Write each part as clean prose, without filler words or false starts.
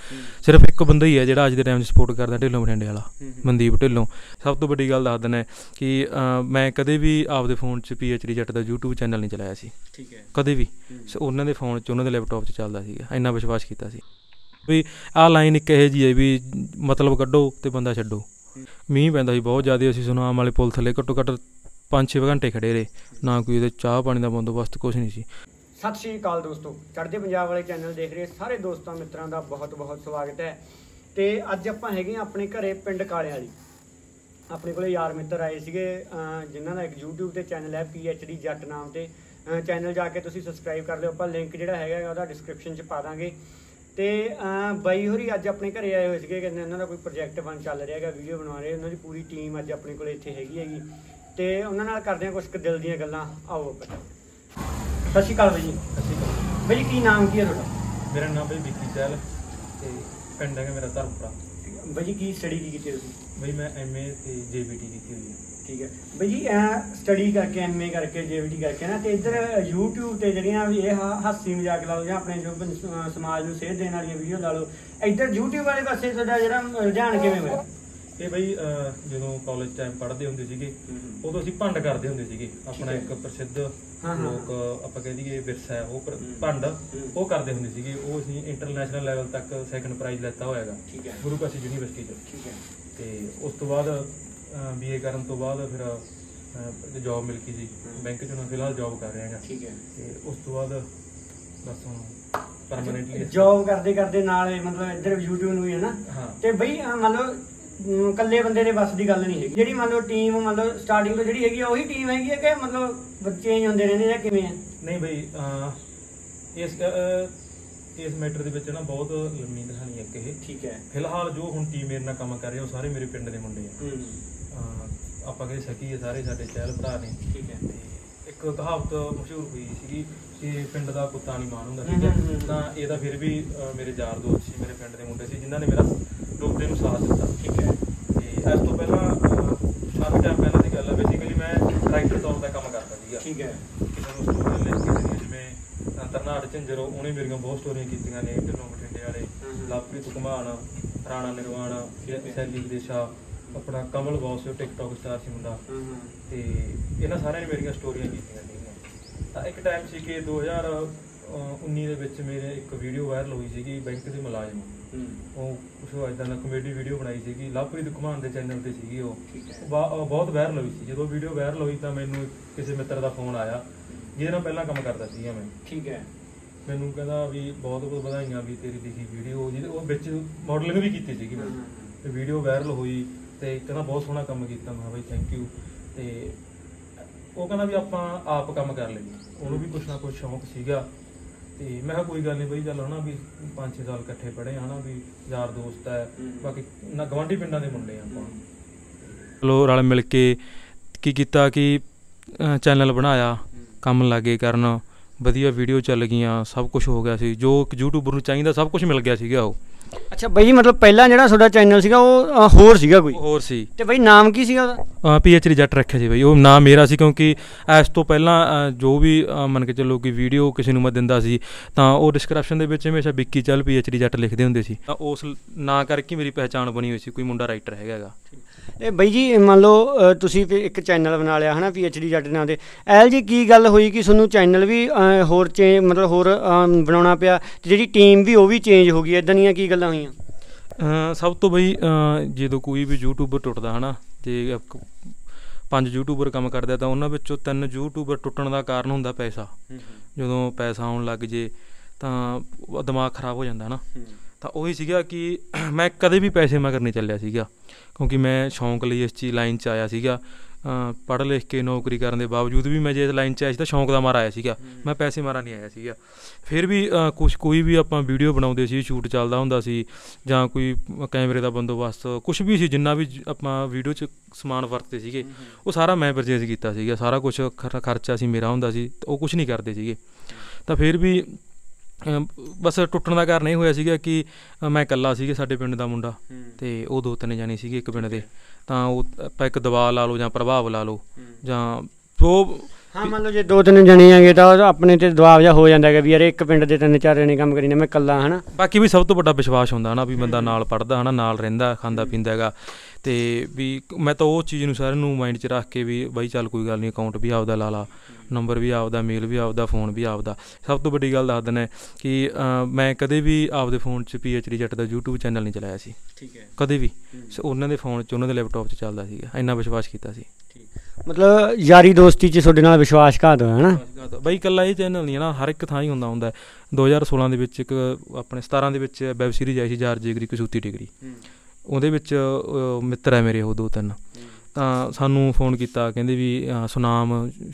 सिर्फ एक बंदा ही है जिहड़ा अज दे टाइम सपोर्ट करदा ढिल्लों बठिंडे वाला मनदीप ढिल्लों। सब तो वड्डी गल दस दिंदा कि मैं कदे भी आपदे फोन च PhD जट दा यूट्यूब चैनल नहीं चलाया सी कदे भी। उन्हां दे फोन च उन्हां दे लैपटॉप च चलदा सीगा, इन्ना विश्वास कीता सी भी आह लाइन एक इहो जी है भी मतलब कड्डो ते बंदा छड्डो। मींह पैंदा सी बहुत ज़्यादा, असीं सुनाम वाले पुल थल्ले घट्टो घट्ट 5-6 घंटे खड़े रहे, ना कोई उहदे चाह पानी का बंदोबस्त कुछ नहीं सी। सत श्री अकाल दोस्तों, चढ़दे पंजाब वाले चैनल देख रहे सारे दोस्तों मित्रों का बहुत बहुत स्वागत है। तो अज आपां हैगे अपने घरे पिंड काले वाली, अपने को यार मित्र आए सीगे जिन्हों का एक यूट्यूब पर चैनल है PhD जट नाम से चैनल जाके तुसीं सबसक्राइब कर लो, आप लिंक जिहड़ा हैगा उहदा डिस्क्रिप्शन च पा दांगे। तो बाई होरी अज अपने घरे आए हुए थे, कहते इन्हों का कोई प्रोजैक्ट बन चल रहा है, वीडियो बना रहे, उन्होंने पूरी टीम अज अपने को इत्थे हैगी। तो उन्होंने करते हैं कुछ दिल दी गल्लां, आओ। सत श्री अकाल भाई जी। सत श्री अकाल भाई जी, की नाम की है तुहाडा? मेरा नाम भाई विक्की चहल ते पिंड है मेरा धर्मपुरा। भाई जी की स्टडी की तुसीं? भाई मैं MA ते JBT की हुई है। ठीक है भाई जी, स्टडी करके MA करके JBT करके ना, तो इधर यूट्यूब ते जड़ियां भी हासी मजाक ला लो या अपने जो समाज में सेध देने वाली वीडियो ला लो, इधर यूट्यूब वाले पासे तुहाडा जिहड़ा रुझान किवें होया? ये भाई जो कॉलेज टाइम पढ़ते होंगे सीगे उदों असीं भंड करते होंगे सीगे, अपना एक प्रसिद्ध लोक आपां कह दईए विरसा है वो भंड वो करते होंगे सीगे। वो असीं इंटरनेशनल लैवल तक सैकंड प्राइज लैता होया गुरु काशी यूनीवर्सिटी च। ते उस तो बाद BA करन तो बाद फिर जॉब मिल गई सी बैंक च, मैं फिलहाल जॉब कर रहा है। उस तो बाद बस हुण परमानेंटली जॉब करते करते नाल मतलब इधर यूट्यूब नूं ही है ना। ते बई मतलब कल्ले बंदे दे बस दी गल नहीं है जिहड़ी मान लो टीम मतलब स्टार्टिंग तो जिहड़ी हैगी ओही टीम हैगी है कि मतलब चेंज होंदे रहंदे या किवें है? नहीं भाई इस मैटर दे विच ना बहुत लम्मी कहानी है कि ठीक है। फिलहाल जो हुण टीम मेरे नाल काम कर रही है वो सारे मेरे पिंड दे मुंडे हैं। आपां कह सकी है सारे साडे चहल भरा ने। ठीक है। एक कहावत मशहूर हुई सी कि पिंड दा कुत्ता नहीं मान हुंदा। ठीक है। तां इहदा फिर भी मेरे यार दोस्त सी, मेरे पिंड दे मुंडे सी जिन्हां ने मेरा डोबदे नूं साथ दित्ता। ठीक है। ते इस तो पहला काफी टाइम पहले दी गल है, बेसिकली मैं राइटर तौर दा काम करदा सीगा। ठीक है। किसी नूं स्टोरी लिख के जिवें तरनाट झंजर उन्हें मेरियां बहुत स्टोरियां कीतियां ने, ढिल्लों बठिंडे वाले, लवप्रीत घुमान, राणा निर्वाण, सैली विदेशा, अपना कमल बॉस टिकटॉक स्टार सी मुंडा, ते इन्हां सारियां ने मेरियां स्टोरियां कीतियां सीगियां। तां एक टाइम सी कि 2019 दे विच मेरे एक वीडियो वायरल हुई सीगी बैंक दे मुलाजम, वो कुछ इदां दा कॉमेडी वीडियो बनाई सीगी, लवप्रीत घुमान दे चैनल ते सीगी। वो बहुत वायरल हुई सी। जदों वीडियो वायरल हुई तां मैनूं किसी मित्र दा फोन आया ਜਿਹਦੇ ਨਾਲ ਪਹਿਲਾਂ ਕੰਮ ਕਰਦਾ ਸੀਗਾ ਮੈਂ। ਠੀਕ ਹੈ। ਮੈਨੂੰ ਕਹਿੰਦਾ ਵੀ ਬਹੁਤ ਬਹੁਤ ਵਧਾਈਆਂ ਵੀ ਤੇਰੀ ਲਿਖੀ ਵੀਡੀਓ, ਜਿਹਦੇ ਉਹ ਵਿੱਚ ਮਾਡਲਿੰਗ ਵੀ ਕੀਤੀ ਸੀਗੀ ਮੈਂ, ਤੇ ਵੀਡੀਓ ਵਾਇਰਲ ਹੋਈ ਤੇ ਕਹਿੰਦਾ ਬਹੁਤ ਸੋਹਣਾ ਕੰਮ ਕੀਤਾ। ਮੈਂ ਬਾਈ ਥੈਂਕ ਯੂ। ਤੇ ਉਹ ਕਹਿੰਦਾ ਵੀ ਆਪਾਂ ਆਪ ਕੰਮ ਕਰ ਲਈਏ, ਉਹਨੂੰ ਵੀ ਕੁਛ ਨਾ ਕੁਛ ਸ਼ੌਂਕ ਸੀਗਾ। ਤੇ ਮੈਂ ਕਿਹਾ ਕੋਈ ਗੱਲ ਨਹੀਂ ਬਈ, ਚੱਲ ਹਨਾ ਵੀ 5-6 ਸਾਲ ਇਕੱਠੇ ਪੜ੍ਹੇ ਹਨਾ, ਵੀ ਯਾਰ ਦੋਸਤ ਹੈ, ਬਾਕੀ ਨਾ ਗਵਾਂਢੀ ਪਿੰਡਾਂ ਦੇ ਮੁੰਡੇ ਆਪਾਂ। ਚਲੋ ਰਲ ਮਿਲ ਕੇ ਕੀ ਕੀਤਾ ਕਿ ਚੈਨਲ ਬਣਾਇਆ, ਕੰਮ ਲੱਗੇ ਕਰਨ, ਵਧੀਆ ਵੀਡੀਓ ਚੱਲ ਗਈਆਂ, ਸਭ ਕੁਝ ਹੋ ਗਿਆ ਸੀ ਜੋ ਇੱਕ ਯੂਟਿਊਬਰ ਨੂੰ ਚਾਹੀਦਾ, ਸਭ ਕੁਝ ਮਿਲ ਗਿਆ ਸੀਗਾ ਉਹ। ਅੱਛਾ ਬਾਈ ਜੀ, ਮਤਲਬ ਪਹਿਲਾਂ ਜਿਹੜਾ ਤੁਹਾਡਾ ਚੈਨਲ ਸੀਗਾ ਉਹ ਹੋਰ ਸੀਗਾ ਕੋਈ ਹੋਰ ਸੀ? ਤੇ ਬਾਈ ਨਾਮ ਕੀ ਸੀਗਾ ਉਹਦਾ? PhD ਜੱਟ ਰੱਖਿਆ ਸੀ ਬਾਈ, ਉਹ ਨਾਮ ਮੇਰਾ ਸੀ ਕਿਉਂਕਿ ਇਸ ਤੋਂ ਪਹਿਲਾਂ ਜੋ ਵੀ ਮੰਨ ਕੇ ਚੱਲੋ ਕਿ ਵੀਡੀਓ ਕਿਸੇ ਨੂੰ ਮੈਂ ਦਿੰਦਾ ਸੀ ਤਾਂ ਉਹ ਡਿਸਕ੍ਰਿਪਸ਼ਨ ਦੇ ਵਿੱਚ ਹਮੇਸ਼ਾ ਵਿੱਕੀ ਚਹਿਲ PhD ਜੱਟ ਲਿਖਦੇ ਹੁੰਦੇ ਸੀ। ਤਾਂ ਉਸ ਨਾਂ ਕਰਕੇ ਮੇਰੀ ਪਹਿਚਾਣ ਬਣੀ ਹੋਈ ਸੀ, ਕੋਈ ਮੁੰਡਾ ਰਾਈਟਰ ਹੈਗਾ। ਤੇ ਬਾਈ ਜੀ ਮੰਨ ਲਓ ਤੁਸੀਂ ਇੱਕ ਚੈਨਲ ਬਣਾ ਲਿਆ ਹੈ ਨਾ PhD ਜੱਟ ਨਾਂ ਦੇ, ਐਲ ਜੀ ਕੀ ਗੱਲ ਹੋਈ ਕਿ ਤੁਹਾਨੂੰ ਚੈਨਲ ਵੀ ਹੋਰ ਮਤਲਬ ਹੋਰ ਬਣਾਉਣਾ ਪਿਆ ਅਤੇ ਜਿਹੜੀ ਟੀਮ ਵੀ ਉਹ ਵੀ ਚੇਂਜ ਹੋ ਗਈ, ਇੱਦਾਂ ਦੀਆਂ ਕੀ ਗੱਲਾਂ ਹੋਈਆਂ? ਸਭ ਤੋਂ ਬਈ ਜਦੋਂ ਕੋਈ ਵੀ ਯੂਟਿਊਬਰ ਟੁੱਟਦਾ ਹੈ ਨਾ, ਜੇ 5 ਯੂਟਿਊਬਰ ਕੰਮ ਕਰਦੇ ਆ ਤਾਂ ਉਹਨਾਂ ਵਿੱਚੋਂ 3 ਯੂਟਿਊਬਰ ਟੁੱਟਣ ਦਾ ਕਾਰਨ ਹੁੰਦਾ ਪੈਸਾ। ਜਦੋਂ ਪੈਸਾ ਆਉਣ ਲੱਗ ਜੇ ਤਾਂ ਦਿਮਾਗ ਖਰਾਬ ਹੋ ਜਾਂਦਾ ਨਾ। ਤਾਂ ਉਹੀ ਸੀਗਾ ਕਿ ਮੈਂ ਕਦੇ ਵੀ ਪੈਸੇ ਮਗਰ ਨਹੀਂ ਚੱਲਿਆ ਸੀਗਾ, ਕਿਉਂਕਿ ਮੈਂ ਸ਼ੌਂਕ ਲਈ ਇਸ ਚੀਜ਼ ਲਾਈਨ 'ਚ ਆਇਆ ਸੀਗਾ। ਪੜ੍ਹ ਲਿਖ ਕੇ ਨੌਕਰੀ ਕਰਨ ਦੇ ਬਾਵਜੂਦ ਵੀ ਮੈਂ ਜੇ ਇਸ ਲਾਈਨ 'ਚ ਆਇਆ ਸੀ ਤਾਂ ਸ਼ੌਂਕ ਦਾ ਮਾਰਾ ਆਇਆ ਸੀਗਾ, ਮੈਂ ਪੈਸੇ ਮਾਰਾ ਨਹੀਂ ਆਇਆ ਸੀਗਾ। ਫਿਰ ਵੀ ਕੋਈ ਵੀ ਆਪਾਂ ਵੀਡੀਓ ਬਣਾਉਂਦੇ ਸੀ, ਸ਼ੂਟ ਚੱਲਦਾ ਹੁੰਦਾ ਸੀ ਜਾਂ ਕੋਈ ਕੈਮਰੇ ਦਾ ਬੰਦੋਬਸਤ ਕੁਛ ਵੀ ਸੀ, ਜਿੰਨਾ ਵੀ ਆਪਾਂ ਵੀਡੀਓ 'ਚ ਸਮਾਨ ਵਰਤਦੇ ਸੀਗੇ ਉਹ ਸਾਰਾ ਮੈਂ ਪਰਚੇਜ਼ ਕੀਤਾ ਸੀਗਾ, ਸਾਰਾ ਕੁਛ ਖਰਚਾ ਸੀ ਮੇਰਾ ਹੁੰਦਾ ਸੀ, ਉਹ ਕੁਛ ਨਹੀਂ ਕਰਦੇ ਸੀਗੇ। ਤਾਂ ਫਿਰ ਵੀ ਬਸ ਟੁੱਟਣ ਦਾ ਕਾਰਨ ਇਹ ਹੋਇਆ ਸੀਗਾ ਕਿ ਮੈਂ ਇਕੱਲਾ ਸੀਗਾ, ਸਾਡੇ ਪਿੰਡ ਦਾ ਮੁੰਡਾ, ਅਤੇ ਉਹ 2-3 ਜਾਣੇ ਸੀਗੇ ਇੱਕ ਪਿੰਡ ਦੇ। ਤਾਂ ਉਹ ਆਪਾਂ ਇੱਕ ਦਬਾਅ ਲਾ ਲਓ ਜਾਂ ਪ੍ਰਭਾਵ ਲਾ ਲਓ ਜਾਂ ਜੋ ਹਾਂ ਮੰਨ ਲਓ ਜੇ 2-3 ਜਣੇ ਆਗੇ ਤਾਂ ਆਪਣੇ ਤੇ ਦਬਾਅ ਜਿਹਾ ਹੋ ਜਾਂਦਾ ਹੈਗਾ ਵੀ ਯਾਰ ਇੱਕ ਪਿੰਡ ਦੇ 3-4 ਜਣੇ ਕੰਮ ਕਰੀ ਨੇ, ਮੈਂ ਇਕੱਲਾ ਹਨਾ। ਬਾਕੀ ਵੀ ਸਭ ਤੋਂ ਵੱਡਾ ਵਿਸ਼ਵਾਸ ਹੁੰਦਾ ਹਨਾ ਵੀ ਬੰਦਾ ਨਾਲ ਪੜ੍ਹਦਾ ਹਨਾ, ਨਾਲ ਰਹਿੰਦਾ ਖਾਂਦਾ ਪੀਂਦਾ ਹੈਗਾ। ਅਤੇ ਵੀ ਮੈਂ ਤਾਂ ਉਹ ਚੀਜ਼ ਨੂੰ ਸਾਰਿਆਂ ਨੂੰ ਮਾਇੰਡ 'ਚ ਰੱਖ ਕੇ ਵੀ ਬਾਈ ਚੱਲ ਕੋਈ ਗੱਲ ਨਹੀਂ, ਅਕਾਊਂਟ ਵੀ ਆਪਦਾ ਲਾ ਲਾ, ਨੰਬਰ ਵੀ ਆਪਦਾ, ਮੇਲ ਵੀ ਆਪਦਾ, ਫੋਨ ਵੀ ਆਪਦਾ। ਸਭ ਤੋਂ ਵੱਡੀ ਗੱਲ ਦੱਸ ਦਿੰਦਾ ਕਿ ਮੈਂ ਕਦੇ ਵੀ ਆਪਦੇ ਫੋਨ 'ਚ PhD ਜੱਟ ਦਾ YouTube ਚੈਨਲ ਨਹੀਂ ਚਲਾਇਆ ਸੀ, ਠੀਕ ਹੈ, ਕਦੇ ਵੀ। ਉਹਨਾਂ ਦੇ ਫੋਨ 'ਚ ਉਹਨਾਂ ਦੇ ਲੈਪਟੋਪ 'ਚ ਚੱਲਦਾ ਸੀਗਾ, ਇੰਨਾ ਵਿਸ਼ਵਾਸ ਕੀਤਾ ਸੀ। ਮਤਲਬ ਯਾਰੀ ਦੋਸਤੀ 'ਚ ਤੁਹਾਡੇ ਨਾਲ ਵਿਸ਼ਵਾਸਘਾਤ ਹੋਇਆ ਹੈ ਨਾ ਬਾਈ। ਇਕੱਲਾ ਇਹ ਚੈਨਲ ਨਹੀਂ ਹੈ ਨਾ, ਹਰ ਇੱਕ ਥਾਂ ਹੀ ਹੁੰਦਾ। 2016 ਦੇ ਵਿੱਚ ਇੱਕ ਆਪਣੇ 17 ਦੇ ਵਿੱਚ ਵੈਬ ਸੀਰੀਜ਼ ਆਈ ਸੀ ਯਾਰ ਜਿਗਰੀ ਕਸੂਤੀ ਡਿਗਰੀ, ਉਹਦੇ ਵਿੱਚ ਮਿੱਤਰ ਹੈ ਮੇਰੇ ਉਹ 2-3, ਤਾਂ ਸਾਨੂੰ ਫੋਨ ਕੀਤਾ, ਕਹਿੰਦੇ ਵੀ ਸੁਨਾਮ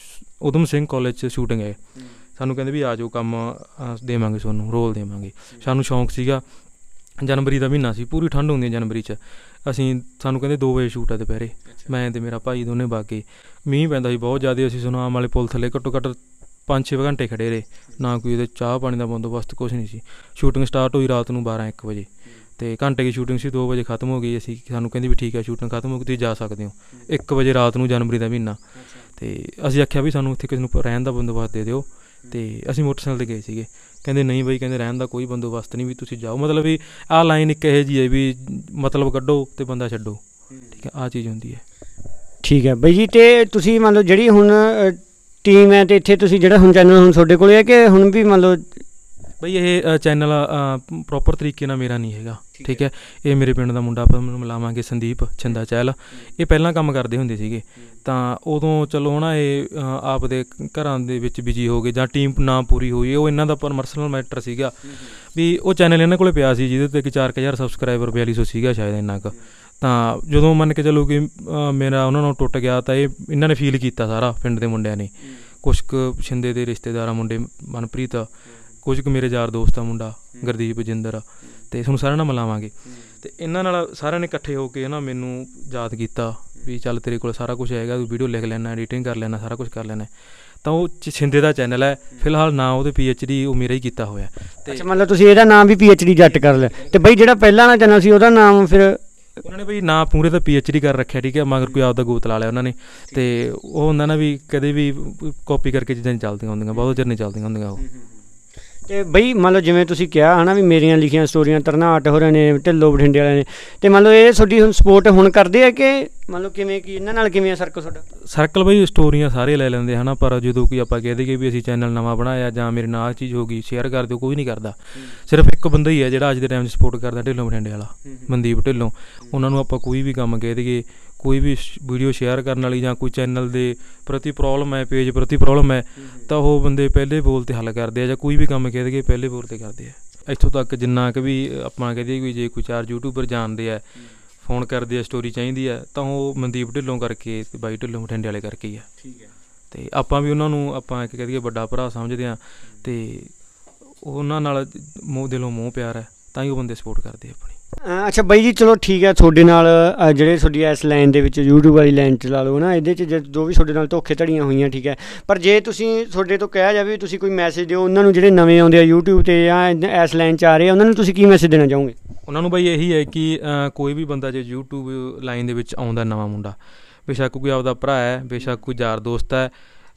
ਊਧਮ ਸਿੰਘ ਕਾਲਜ 'ਚ ਸ਼ੂਟਿੰਗ ਹੈ, ਸਾਨੂੰ ਕਹਿੰਦੇ ਵੀ ਆ ਜਾਓ, ਕੰਮ ਦੇਵਾਂਗੇ ਤੁਹਾਨੂੰ, ਰੋਲ ਦੇਵਾਂਗੇ। ਸਾਨੂੰ ਸ਼ੌਂਕ ਸੀਗਾ, ਜਨਵਰੀ ਦਾ ਮਹੀਨਾ ਸੀ, ਪੂਰੀ ਠੰਡ ਹੁੰਦੀ ਹੈ ਜਨਵਰੀ 'ਚ। ਸਾਨੂੰ ਕਹਿੰਦੇ 2 ਵਜੇ ਸ਼ੂਟ ਹੈ ਦੁਪਹਿਰੇ, ਮੈਂ ਅਤੇ ਮੇਰਾ ਭਾਈ ਦੋਨੇ ਬਾਗੇ, ਮੀਂਹ ਪੈਂਦਾ ਸੀ ਬਹੁਤ ਜ਼ਿਆਦਾ। ਅਸੀਂ ਸੁਨਾਮ ਵਾਲੇ ਪੁਲ ਥੱਲੇ ਘੱਟੋ ਘੱਟ 5-6 ਘੰਟੇ ਖੜ੍ਹੇ ਰਹੇ, ਨਾ ਕੋਈ ਉਹਦੇ ਚਾਹ ਪਾਣੀ ਦਾ ਬੰਦੋਬਸਤ, ਕੁਛ ਨਹੀਂ ਸੀ। ਸ਼ੂਟਿੰਗ ਸਟਾਰਟ ਹੋਈ ਰਾਤ ਨੂੰ 12-1 ਵਜੇ, ਅਤੇ ਘੰਟੇ ਦੀ ਸ਼ੂਟਿੰਗ ਸੀ, 2 ਵਜੇ ਖਤਮ ਹੋ ਗਈ। ਅਸੀਂ ਸਾਨੂੰ ਕਹਿੰਦੇ ਵੀ ਠੀਕ ਹੈ ਸ਼ੂਟਿੰਗ ਖਤਮ ਹੋ ਗਈ, ਤੁਸੀਂ ਜਾ ਸਕਦੇ ਹੋ। 1 ਵਜੇ ਰਾਤ ਨੂੰ, ਜਨਵਰੀ ਦਾ ਮਹੀਨਾ, ਅਤੇ ਅਸੀਂ ਆਖਿਆ ਵੀ ਸਾਨੂੰ ਇੱਥੇ ਕਿਸੇ ਨੂੰ ਰਹਿਣ ਦਾ ਬੰਦੋਬਸਤ ਦੇ ਦਿਓ, ਅਤੇ ਅਸੀਂ ਮੋਟਰਸਾਈਕਲ 'ਤੇ ਗਏ ਸੀਗੇ। ਕਹਿੰਦੇ ਨਹੀਂ ਬਾਈ, ਕਹਿੰਦੇ ਰਹਿਣ ਦਾ ਕੋਈ ਬੰਦੋਬਸਤ ਨਹੀਂ, ਵੀ ਤੁਸੀਂ ਜਾਓ। ਮਤਲਬ ਵੀ ਆਹ ਲਾਈਨ ਇੱਕ ਇਹੋ ਜਿਹੀ ਹੈ ਵੀ ਮਤਲਬ ਕੱਢੋ ਅਤੇ ਬੰਦਾ ਛੱਡੋ, ਠੀਕ ਹੈ, ਆਹ ਚੀਜ਼ ਹੁੰਦੀ ਹੈ। ਠੀਕ ਹੈ ਬਾਈ ਜੀ। ਅਤੇ ਤੁਸੀਂ ਮੰਨ ਲਓ ਜਿਹੜੀ ਹੁਣ ਟੀਮ ਹੈ, ਅਤੇ ਇੱਥੇ ਤੁਸੀਂ ਜਿਹੜਾ ਹੁਣ ਚੈਨਲ ਹੁਣ ਤੁਹਾਡੇ ਕੋਲ ਹੈ ਕਿ ਹੁਣ ਵੀ ਮੰਨ ਲਓ ਬਈ ਇਹ ਚੈਨਲ ਪ੍ਰੋਪਰ ਤਰੀਕੇ ਨਾਲ ਮੇਰਾ ਨਹੀਂ ਹੈਗਾ, ਠੀਕ ਹੈ। ਇਹ ਮੇਰੇ ਪਿੰਡ ਦਾ ਮੁੰਡਾ, ਆਪਾਂ ਮੈਨੂੰ ਮਿਲਾਵਾਂਗੇ, ਸੰਦੀਪ ਛਿੰਦਾ ਚਹਿਲ। ਇਹ ਪਹਿਲਾਂ ਕੰਮ ਕਰਦੇ ਹੁੰਦੇ ਸੀਗੇ, ਤਾਂ ਉਦੋਂ ਚਲੋ ਨਾ ਇਹ ਆਪਦੇ ਘਰਾਂ ਦੇ ਵਿੱਚ ਬਿਜੀ ਹੋ ਗਏ, ਜਾਂ ਟੀਮ ਨਾ ਪੂਰੀ ਹੋਈ, ਉਹ ਇਹਨਾਂ ਦਾ ਪਰਸਨਲ ਮੈਟਰ ਸੀਗਾ। ਵੀ ਉਹ ਚੈਨਲ ਇਹਨਾਂ ਕੋਲ ਪਿਆ ਸੀ ਜਿਹਦੇ 'ਤੇ ਕਿ 4000 ਸਬਸਕ੍ਰਾਈਬਰ 4200 ਸੀਗਾ ਸ਼ਾਇਦ ਇੰਨਾ ਕੁ। ਤਾਂ ਜਦੋਂ ਮੰਨ ਕੇ ਚੱਲੋ ਕਿ ਮੇਰਾ ਉਹਨਾਂ ਨਾਲ ਟੁੱਟ ਗਿਆ, ਤਾਂ ਇਹ ਇਹਨਾਂ ਨੇ ਫੀਲ ਕੀਤਾ ਸਾਰਾ ਪਿੰਡ ਦੇ ਮੁੰਡਿਆਂ ਨੇ। ਕੁਛ ਕੁ ਛਿੰਦੇ ਦੇ ਰਿਸ਼ਤੇਦਾਰਾਂ ਮੁੰਡੇ, ਮਨਪ੍ਰੀਤ, ਕੁਝ ਕੁ ਮੇਰੇ ਯਾਰ ਦੋਸਤ ਆ ਮੁੰਡਾ ਗੁਰਦੀਪ, ਜਿੰਦਰ, ਅਤੇ ਤੁਹਾਨੂੰ ਸਾਰਿਆਂ ਨਾਲ ਮਿਲਾਵਾਂਗੇ। ਅਤੇ ਇਹਨਾਂ ਨਾਲ ਸਾਰਿਆਂ ਨੇ ਇਕੱਠੇ ਹੋ ਕੇ ਨਾ ਮੈਨੂੰ ਯਾਦ ਕੀਤਾ ਵੀ ਚੱਲ ਤੇਰੇ ਕੋਲ ਸਾਰਾ ਕੁਛ ਹੈਗਾ, ਤੂੰ ਵੀਡੀਓ ਲਿਖ ਲੈਣਾ, ਐਡੀਟਿੰਗ ਕਰ ਲੈਣਾ, ਸਾਰਾ ਕੁਛ ਕਰ ਲੈਣਾ। ਤਾਂ ਉਹ ਛਿੰਦੇ ਦਾ ਚੈਨਲ ਹੈ ਫਿਲਹਾਲ, ਨਾ ਉਹਦੇ PhD ਉਹ ਮੇਰਾ ਹੀ ਕੀਤਾ ਹੋਇਆ। ਅਤੇ ਮਤਲਬ ਤੁਸੀਂ ਇਹਦਾ ਨਾਮ ਵੀ PhD ਜੱਟ ਕਰ ਲਿਆ। ਅਤੇ ਬਈ ਜਿਹੜਾ ਪਹਿਲਾਂ ਵਾਲਾ ਚੈਨਲ ਸੀ ਉਹਦਾ ਨਾਮ ਫਿਰ ਉਹਨਾਂ ਨੇ ਬਈ ਨਾਂ ਪੂਰੇ ਤਾਂ PhD ਕਰ ਰੱਖਿਆ, ਠੀਕ ਹੈ, ਮਗਰ ਕੋਈ ਆਪਦਾ ਗੋਤ ਲਾ ਲਿਆ ਉਹਨਾਂ ਨੇ। ਅਤੇ ਉਹ ਹੁੰਦਾ ਨਾ ਵੀ ਕਦੇ ਵੀ ਕਾਪੀ ਕਰਕੇ ਚੀਜ਼ਾਂ ਨਹੀਂ ਚੱਲਦੀਆਂ ਹੁੰਦੀਆਂ, ਬਹੁਤ ਚਿਰ ਨਹੀਂ ਚੱਲਦੀਆਂ ਹੁੰਦੀਆਂ ਉਹ। ਅਤੇ ਬਈ ਮੰਨ ਲਓ ਜਿਵੇਂ ਤੁਸੀਂ ਕਿਹਾ ਹੈ ਨਾ ਵੀ ਮੇਰੀਆਂ ਲਿਖੀਆਂ ਸਟੋਰੀਆਂ ਤਰਨਾਟ ਹੋ ਰਹੇ ਨੇ, ਢਿੱਲੋਂ ਬਠਿੰਡੇ ਵਾਲਿਆਂ ਨੇ, ਅਤੇ ਮੰਨ ਲਓ ਇਹ ਤੁਹਾਡੀ ਹੁਣ ਸਪੋਰਟ ਹੁਣ ਕਰਦੇ ਆ ਕਿ ਮੰਨ ਲਓ ਕਿਵੇਂ, ਕਿ ਇਹਨਾਂ ਨਾਲ ਕਿਵੇਂ ਆ ਸਰਕਲ ਤੁਹਾਡਾ? ਸਰਕਲ ਬਈ ਸਟੋਰੀਆਂ ਸਾਰੇ ਲੈ ਲੈਂਦੇ ਹੈ ਨਾ, ਪਰ ਜਦੋਂ ਕੋਈ ਆਪਾਂ ਕਹਿ ਦਈਏ ਵੀ ਅਸੀਂ ਚੈਨਲ ਨਵਾਂ ਬਣਾਇਆ ਜਾਂ ਮੇਰੇ ਨਾਲ ਆਹ ਚੀਜ਼ ਹੋ ਗਈ, ਸ਼ੇਅਰ ਕਰ ਦਿਓ, ਕੋਈ ਨਹੀਂ ਕਰਦਾ। ਸਿਰਫ ਇੱਕ ਬੰਦਾ ਹੀ ਹੈ ਜਿਹੜਾ ਅੱਜ ਦੇ ਟਾਈਮ 'ਚ ਸਪੋਰਟ ਕਰਦਾ, ਢਿੱਲੋਂ ਬਠਿੰਡੇ ਵਾਲਾ, ਮਨਦੀਪ ਢਿੱਲੋਂ। ਉਹਨਾਂ ਨੂੰ ਆਪਾਂ ਕੋਈ ਵੀ ਕੰਮ ਕਹਿ ਦਈਏ, ਕੋਈ ਵੀ ਵੀਡੀਓ ਸ਼ੇਅਰ ਕਰਨ ਵਾਲੀ ਜਾਂ ਕੋਈ ਚੈਨਲ ਦੇ ਪ੍ਰਤੀ ਪ੍ਰੋਬਲਮ ਹੈ, ਪੇਜ ਪ੍ਰਤੀ ਪ੍ਰੋਬਲਮ ਹੈ, ਤਾਂ ਉਹ ਬੰਦੇ ਪਹਿਲੇ ਬੋਲ 'ਤੇ ਹੱਲ ਕਰਦੇ ਆ, ਜਾਂ ਕੋਈ ਵੀ ਕੰਮ ਕਹਿ ਦਈਏ ਪਹਿਲੇ ਬੋਲ 'ਤੇ ਕਰਦੇ ਆ। ਇੱਥੋਂ ਤੱਕ ਜਿੰਨਾ ਕਿ ਵੀ ਆਪਾਂ ਕਹਿ ਦਈਏ ਵੀ ਜੇ ਕੋਈ 4 ਯੂਟਿਊਬਰ ਜਾਣਦੇ ਆ, ਫੋਨ ਕਰਦੇ ਆ, ਸਟੋਰੀ ਚਾਹੀਦੀ ਹੈ, ਤਾਂ ਉਹ ਮਨਦੀਪ ਢਿੱਲੋਂ ਕਰਕੇ ਅਤੇ ਬਾਈ ਢਿੱਲੋਂ ਬਠਿੰਡੇ ਵਾਲੇ ਕਰਕੇ ਹੀ ਆ, ਠੀਕ ਹੈ। ਅਤੇ ਆਪਾਂ ਵੀ ਉਹਨਾਂ ਨੂੰ ਆਪਾਂ ਇੱਕ ਕਹਿ ਦਈਏ ਵੱਡਾ ਭਰਾ ਸਮਝਦੇ ਹਾਂ, ਅਤੇ ਉਹਨਾਂ ਨਾਲ ਦਿਲੋਂ ਮੋਹ ਪਿਆਰ ਹੈ, ਤਾਂ ਹੀ ਉਹ ਬੰਦੇ ਸਪੋਰਟ ਕਰਦੇ ਆਪਣੀ। ਅੱਛਾ ਬਾਈ ਜੀ, ਚਲੋ ਠੀਕ ਹੈ, ਤੁਹਾਡੇ ਨਾਲ ਜਿਹੜੇ ਤੁਹਾਡੀ ਇਸ ਲਾਈਨ ਦੇ ਵਿੱਚ YouTube ਵਾਲੀ ਲਾਈਨ ਚਲਾ ਲਓ ਨਾ, ਇਹਦੇ 'ਚ ਜੋ ਵੀ ਤੁਹਾਡੇ ਨਾਲ ਧੋਖੇ ਧੜੀਆਂ ਹੋਈਆਂ, ਠੀਕ ਹੈ, ਪਰ ਜੇ ਤੁਸੀਂ ਤੁਹਾਡੇ ਤੋਂ ਕਿਹਾ ਜਾਵੇ ਤੁਸੀਂ ਕੋਈ ਮੈਸੇਜ ਦਿਓ ਉਹਨਾਂ ਨੂੰ ਜਿਹੜੇ ਨਵੇਂ ਆਉਂਦੇ ਆ YouTube 'ਤੇ ਜਾਂ ਇਸ ਲਾਈਨ 'ਚ ਆ ਰਹੇ ਆ, ਉਹਨਾਂ ਨੂੰ ਤੁਸੀਂ ਕੀ ਮੈਸੇਜ ਦੇਣਾ ਚਾਹੋਗੇ? ਉਹਨਾਂ ਨੂੰ ਬਾਈ ਇਹੀ ਹੈ ਕਿ ਕੋਈ ਵੀ ਬੰਦਾ ਜੇ YouTube ਲਾਈਨ ਦੇ ਵਿੱਚ ਆਉਂਦਾ ਨਵਾਂ ਮੁੰਡਾ, ਬੇਸ਼ੱਕ ਕੋਈ ਆਪਦਾ ਭਰਾ ਹੈ, ਬੇਸ਼ੱਕ ਕੋਈ ਯਾਰ ਦੋਸਤ ਹੈ,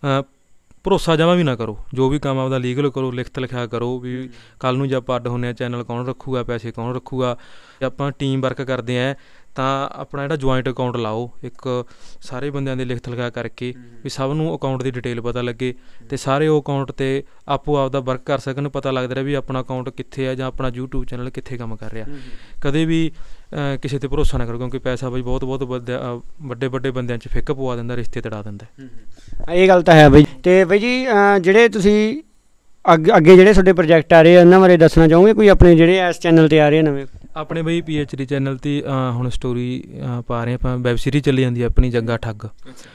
ਭਰੋਸਾ ਜਮਾਂ ਵੀ ਨਾ ਕਰੋ। ਜੋ ਵੀ ਕੰਮ ਆਪਦਾ ਲੀਗਲ ਕਰੋ, ਲਿਖਤ ਲਿਖਿਆ ਕਰੋ, ਵੀ ਕੱਲ੍ਹ ਨੂੰ ਜੇ ਆਪਾਂ ਅੱਡ ਹੁੰਦੇ ਹਾਂ ਚੈਨਲ ਕੌਣ ਰੱਖੂਗਾ, ਪੈਸੇ ਕੌਣ ਰੱਖੂਗਾ। ਜੇ ਆਪਾਂ ਟੀਮ ਵਰਕ ਕਰਦੇ ਹਾਂ ਤਾਂ ਆਪਣਾ ਜਿਹੜਾ ਜੁਆਇੰਟ ਅਕਾਊਂਟ ਲਾਓ, ਇੱਕ ਸਾਰੇ ਬੰਦਿਆਂ ਦੇ ਲਿਖਤ ਲਿਖਿਆ ਕਰਕੇ, ਵੀ ਸਭ ਨੂੰ ਅਕਾਊਂਟ ਦੀ ਡਿਟੇਲ ਪਤਾ ਲੱਗੇ, ਅਤੇ ਸਾਰੇ ਉਹ ਅਕਾਊਂਟ 'ਤੇ ਆਪੋ ਆਪਦਾ ਵਰਕ ਕਰ ਸਕਣ, ਪਤਾ ਲੱਗਦਾ ਰਿਹਾ ਵੀ ਆਪਣਾ ਅਕਾਊਂਟ ਕਿੱਥੇ ਹੈ ਜਾਂ ਆਪਣਾ YouTube ਚੈਨਲ ਕਿੱਥੇ ਕੰਮ ਕਰ ਰਿਹਾ। ਕਦੇ ਵੀ ਕਿਸੇ 'ਤੇ ਭਰੋਸਾ ਨਾ ਕਰੋ, ਕਿਉਂਕਿ ਪੈਸਾ ਬਈ ਬਹੁਤ ਵੱਡੇ ਵੱਡੇ ਬੰਦਿਆਂ 'ਚ ਫਿੱਕ ਪਵਾ ਦਿੰਦਾ, ਰਿਸ਼ਤੇ ਤੜਾ ਦਿੰਦਾ। ਇਹ ਗੱਲ ਤਾਂ ਹੈ ਬਈ। ਅਤੇ ਬਈ ਜੀ ਜਿਹੜੇ ਤੁਸੀਂ ਅੱਗੇ ਜਿਹੜੇ ਤੁਹਾਡੇ ਪ੍ਰੋਜੈਕਟ ਆ ਰਹੇ ਆ ਉਹਨਾਂ ਬਾਰੇ ਦੱਸਣਾ ਚਾਹੋਗੇ, ਕੋਈ ਆਪਣੇ ਜਿਹੜੇ ਇਸ ਚੈਨਲ 'ਤੇ ਆ ਰਹੇ ਨਵੇਂ? ਆਪਣੇ ਬਈ PhD ਚੈਨਲ 'ਤੇ ਹੁਣ ਸਟੋਰੀ ਪਾ ਰਹੇ ਆਪਾਂ, ਵੈਬ ਸੀਰੀਜ਼ ਚੱਲੀ ਜਾਂਦੀ ਹੈ ਆਪਣੀ ਜੱਗਾ ਠੱਗ,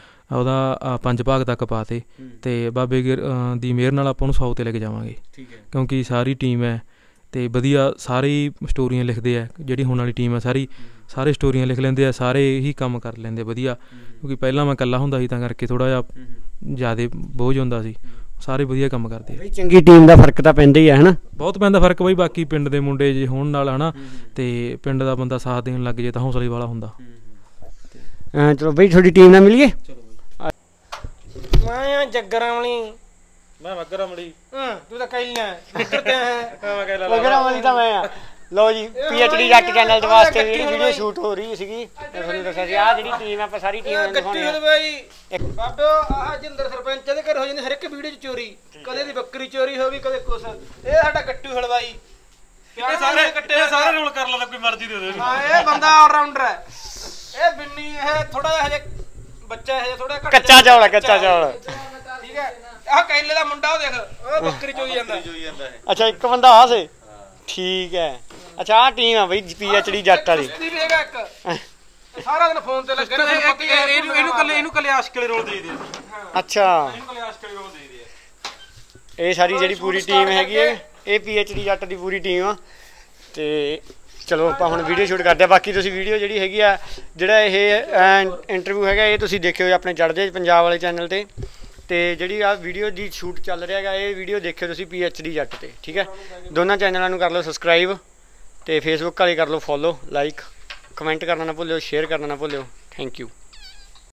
ਉਹਦਾ 5 ਭਾਗ ਤੱਕ ਪਾ ਤੇ, ਅਤੇ ਬਾਬੇ ਦੀ ਮਿਹਰ ਨਾਲ ਆਪਾਂ ਉਹਨੂੰ 100 'ਤੇ ਲੈ ਕੇ ਜਾਵਾਂਗੇ, ਕਿਉਂਕਿ ਸਾਰੀ ਟੀਮ ਹੈ ਅਤੇ ਵਧੀਆ, ਸਾਰੇ ਹੀ ਸਟੋਰੀਆਂ ਲਿਖਦੇ ਆ। ਜਿਹੜੀ ਹੁਣ ਵਾਲੀ ਟੀਮ ਹੈ ਸਾਰੇ ਸਟੋਰੀਆਂ ਲਿਖ ਲੈਂਦੇ ਆ, ਸਾਰੇ ਹੀ ਕੰਮ ਕਰ ਲੈਂਦੇ ਵਧੀਆ, ਕਿਉਂਕਿ ਪਹਿਲਾਂ ਮੈਂ ਇਕੱਲਾ ਹੁੰਦਾ ਸੀ ਤਾਂ ਕਰਕੇ ਥੋੜ੍ਹਾ ਜਿਹਾ ਜ਼ਿਆਦਾ ਬੋਝ ਹੁੰਦਾ ਸੀ। ਸਾਰੇ ਵਧੀਆ ਕੰਮ ਕਰਦੇ ਆ। ਚੰਗੀ ਟੀਮ ਦਾ ਫਰਕ ਤਾਂ ਪੈਂਦਾ ਹੀ ਹੈ, ਹੈ ਨਾ? ਬਹੁਤ ਪੈਂਦਾ ਫਰਕ ਬਈ। ਬਾਕੀ ਪਿੰਡ ਦੇ ਮੁੰਡੇ ਜੇ ਹੋਣ ਨਾਲ, ਹੈ ਨਾ, ਅਤੇ ਪਿੰਡ ਦਾ ਬੰਦਾ ਸਾਥ ਦੇਣ ਲੱਗ ਜੇ ਤਾਂ ਹੌਸਲੇ ਵਾਲਾ ਹੁੰਦਾ। ਚਲੋ ਬਈ ਤੁਹਾਡੀ ਟੀਮ ਨਾਲ ਮਿਲੀਏ। ਮੈਂ ਮੈਂ ਜੱਗਰ ਅਮਲੀ ਮੈਂ ਮੱਗਰ ਅਮਲੀ ਤੂੰ ਤਾਂ ਕਹਿਣਾ ਨਿਕਲਦੇ ਹੈ ਮੈਂ ਕਹਿ ਮੱਗਰ ਅਮਲੀ ਤਾਂ ਮੈਂ ਆ ਲਓ ਜੀ PhD ਜੱਟ ਚੈਨਲ ਦੇ ਵਾਸਤੇ ਵੀਡੀਓ ਸ਼ੂਟ ਹੋ ਰਹੀ ਸੀਗੀ ਤੇ ਤੁਹਾਨੂੰ ਦੱਸਿਆ ਸੀ ਆਹ ਜਿਹੜੀ ਟੀਮ ਆਪਾਂ ਸਾਰੀ ਟੀਮ ਦਿਖਾਉਣੀ ਆ ਬਾਈ ਬਾਬੋ ਆਹ ਜਿੰਦਰ ਸਰਪੰਚ ਦੇ ਘਰ ਹੋ ਜਾਂਦੀ ਹਰ ਇੱਕ ਵੀਡੀਓ 'ਚ ਚੋਰੀ ਕਦੇ ਦੀ ਬੱਕਰੀ ਚੋਰੀ ਹੋ ਗਈ ਕਦੇ ਕੁਛ ਇਹ ਸਾਡਾ ਗੱਟੂ ਹਲਵਾਈ ਇਹ ਸਾਰੇ ਰੋਲ ਕਰ ਲੈਂਦਾ ਕੋਈ ਮਰਜ਼ੀ ਦੇ ਦੇ ਹਾਂ ਇਹ ਬੰਦਾ ਆਲਰਾਊਂਡਰ ਹੈ ਇਹ ਬਿੰਨੀ ਇਹ ਥੋੜਾ ਜਿਹਾ ਹਜੇ ਬੱਚਾ ਹੈ ਥੋੜਾ ਕੱਚਾ ਚੌਲ ਕੱਚਾ ਚੌਲ ਠੀਕ ਹੈ ਆਹ ਕੈਲੇ ਦਾ ਮੁੰਡਾ ਉਹ ਦੇਖ ਉਹ ਬੱਕਰੀ ਚੋਈ ਜਾਂਦਾ ਅੱਛਾ ਇੱਕ ਬੰਦਾ ਆ ਸੇ ਠੀਕ ਹੈ ਅੱਛਾ ਆਹ ਟੀਮ ਆ ਬਈ PhD ਜੱਟ ਵਾਲੀ ਵੀ ਹੈਗਾ ਇੱਕ ਸਾਰਾ ਦਿਨ ਫੋਨ ਤੇ ਲੱਗੇ ਨੇ ਇਹਨੂੰ ਕੱਲੇ ਆਸ਼ਕ ਵਾਲੇ ਰੋਲ ਦੇ ਦੇ ਅੱਛਾ ਇਹਨੂੰ ਕੱਲੇ ਆਸ਼ਕ ਵਾਲੇ ਰੋਲ ਦੇ ਦੇ ਇਹ ਸਾਰੀ ਜਿਹੜੀ ਪੂਰੀ ਟੀਮ ਹੈਗੀ ਹੈ ਇਹ PhD ਜੱਟ ਦੀ ਪੂਰੀ ਟੀਮ ਆ ਤੇ ਚਲੋ ਆਪਾਂ ਹੁਣ ਵੀਡੀਓ ਸ਼ੂਟ ਕਰਦੇ ਆ ਬਾਕੀ ਤੁਸੀਂ ਵੀਡੀਓ ਜਿਹੜੀ ਹੈਗੀ ਆ ਜਿਹੜਾ ਇਹ ਇੰਟਰਵਿਊ ਹੈਗਾ ਇਹ ਤੁਸੀਂ ਦੇਖਿਓ ਆਪਣੇ ਚੜ੍ਹਦੇ ਪੰਜਾਬ ਵਾਲੇ ਚੈਨਲ ਤੇ ਜਿਹੜੀ ਆ ਵੀਡੀਓ ਦੀ ਸ਼ੂਟ ਚੱਲ ਰਿਹਾ ਹੈਗਾ ਇਹ ਵੀਡੀਓ ਦੇਖਿਓ ਤੁਸੀਂ PhD ਜੱਟ ਤੇ ਠੀਕ ਹੈ ਦੋਨਾਂ ਚੈਨਲਾਂ ਨੂੰ ਕਰ ਲਓ ਸਬਸਕ੍ਰਾਈਬ ਤੇ ਫੇਸਬੁੱਕ ਵਾਲੇ ਕਰ ਲਓ ਫੋਲੋ ਲਾਈਕ ਕਮੈਂਟ ਕਰਨਾ ਨਾ ਭੁੱਲਿਓ ਸ਼ੇਅਰ ਕਰਨਾ ਨਾ ਭੁੱਲਿਓ ਥੈਂਕ ਯੂ